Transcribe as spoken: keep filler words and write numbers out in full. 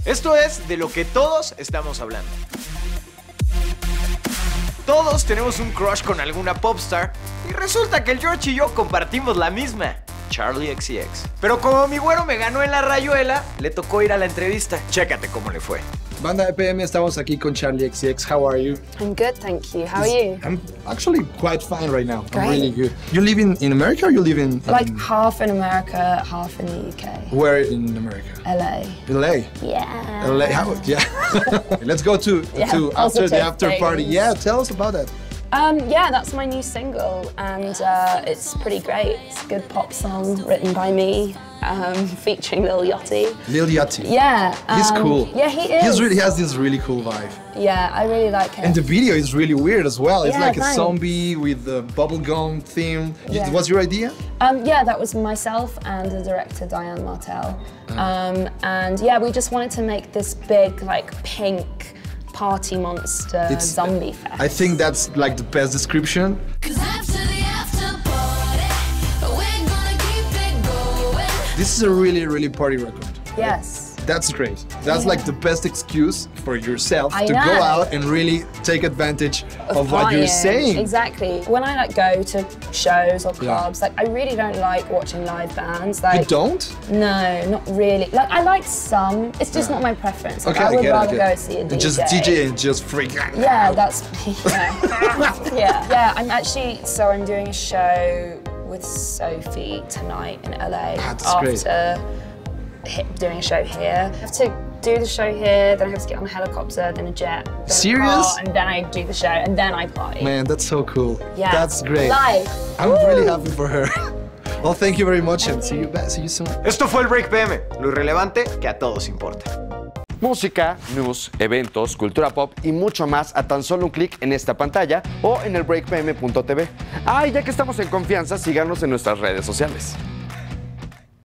Esto es de lo que todos estamos hablando. Todos tenemos un crush con alguna popstar y resulta que el George y yo compartimos la misma, Charli X C X. Pero como mi güero me ganó en la rayuela, le tocó ir a la entrevista. Chécate cómo le fue. Banda E P M, estamos aquí con Charli X C X. How are you? I'm good, thank you. How are you? I'm actually quite fine right now. Great. I'm really good. You live in, in America or you live in, in... Like half in America, half in the U K. Where in America? L A. L A? Yeah. L A, how, yeah. Let's go to, Yeah, to after the after things. party. Yeah, tell us about that. Um, yeah, that's my new single, and uh, it's pretty great. It's a good pop song written by me, um, featuring Lil Yachty. Lil Yachty. Yeah. Um, He's cool. Yeah, he is. He's really, he has this really cool vibe. Yeah, I really like him. And the video is really weird as well. It's Yeah, like a thanks. zombie with the bubblegum theme. Yeah. Was your idea? Um, yeah, that was myself and the director Diane Martel. Oh. Um, and yeah, we just wanted to make this big, like, pink party monster It's, zombie fest. I think that's like the best description. Cause after the after party, we're gonna keep it going. This is a really, really party record. Yes. That's great. That's Yeah. like the best excuse for yourself I to know. go out and really take advantage of, what you're Partying. saying. Exactly. When I like go to shows or Yeah. clubs, like I really don't like watching live bands. Like You don't? No, not really. Like I like some. It's just not my preference. Like, Okay, I I would get it, I rather get go it. see a D J. And just D J and just freak out. Yeah, that's me. Yeah. yeah. Yeah, I'm actually, so I'm doing a show with Sophie tonight in L A Ah, that's after great. hit, doing a show here. I have to do the show here, then I have to get on a helicopter, then a jet, then Serious? a car, and then I do the show, and then I party. Man, that's so cool. Yeah. That's great. Life. I'm Woo! really happy for her. Well, thank you very much and see you back. See you soon. Esto fue el Break P M, lo irrelevante que a todos importa. Música, news, eventos, cultura pop y mucho más a tan solo un clic en esta pantalla o en el break p m punto t v. Ah, y ya que estamos en confianza, síganos en nuestras redes sociales.